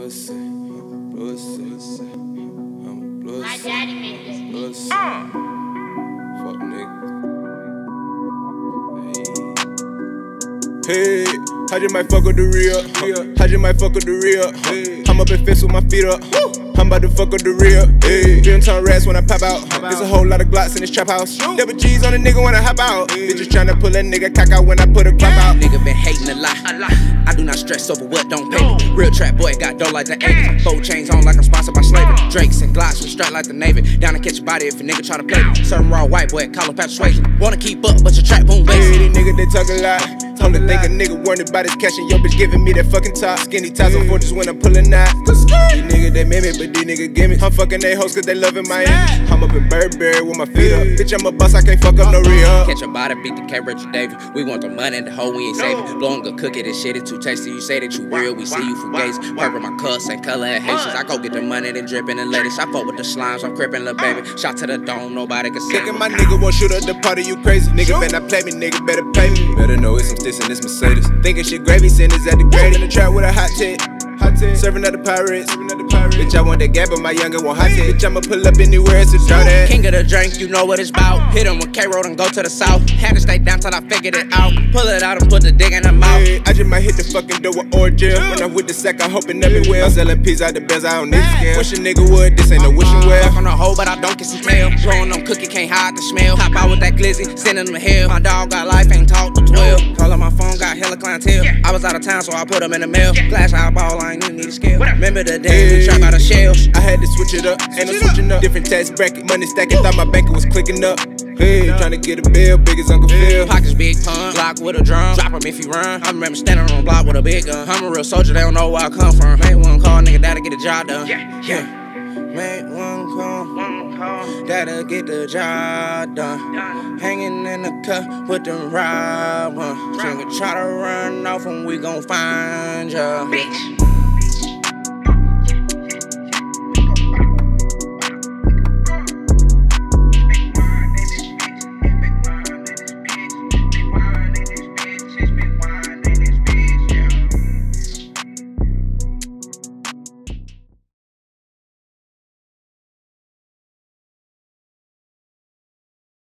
pussy, pussy. I'm a pussy. My daddy made this. Pussy. Fuck nigga. Hey, I just might fuck with the real. I just might fuck with the real. I'm up in fist with my feet up. I'm about to fuck with the real. Gym time rats when I pop out. There's a whole lot of Glocks in this trap house. Double G's on a nigga when I hop out. Bitches tryna pull a nigga cock out when I put a crop out. Nigga been hating a lot. I do not stress over what don't pay me. Real trap boy got dough like the 80s. 4 chains on like I'm sponsored by slavery. Drakes and Glocks we straight like the Navy. Down to catch a body if a nigga try to play me. Certain raw white boy call him Patrick Swayze. Wanna keep up but your trap boom waste. These niggas they talk a lot. Only think a nigga worried about his cash and your bitch giving me that fucking top. Skinny ties on fortress when I'm pulling out. These niggas they mimic but these niggas gimmicks. I'm fucking they hoes cause they loving my image. I'm up in Burberry with my feet up. Bitch I'm a boss, I can't fuck up no real. Catch a body, beat the K. Richard David. We want the money and the hoe, we ain't saving. Blowing a cookie, this shit is too tasty. You say that you real, we see you for gays. Purple my cuss and color and Haitians. I go get the money, then dripping the latest. I fuck with the slimes, I'm crippin' lil' baby. Shot to the dome, nobody can see. Thinking my nigga won't shoot up the party, you crazy. Nigga better not play me, nigga better pay me. Better know it's some sticks in this Mercedes. Thinking shit gravy, sentence at the grade. In the trap with a hot chick. Serving at the Pirates. Bitch, I want that gap, but my younger want hot chick. Bitch, I'ma pull up anywhere, it's a journey. King of the drink, you know what it's about. Hit him with K-Road and go to the south. Had to stay down till I figured it out. Pull it out and put the dick in the mouth. I just might hit the fucking door with origin. When I'm with the sack, I'm hoping everywhere. I'm selling peas out the bells, I don't need scale. Wish a nigga would, this ain't no wishing well. Fuck on the hoe, but I don't get some tail. Blowing on cookie, can't hide the smell. Hop out with that glizzy, sending them to hell. My dog got life, ain't talked to 12. Call on my phone, got hella clientele. I was out of town, so I put them in the mail. Flash eyeball, I ain't even need a scale. Remember the day we trap out of shells. I had to switch it up, ain't no switching up. Different tax bracket, money stacking, thought my banker was clicking up. Hey, tryna get a bill, big as Uncle Phil. Pockets big pun, Glock with a drum. Drop him if he run. I remember standing on the block with a big gun. I'm a real soldier, they don't know where I come from. Make one call, nigga, that'll get the job done. Make one call, that'll get the job done. Hanging in the cut with them ride ones. Nigga try to run off and we gon' find ya.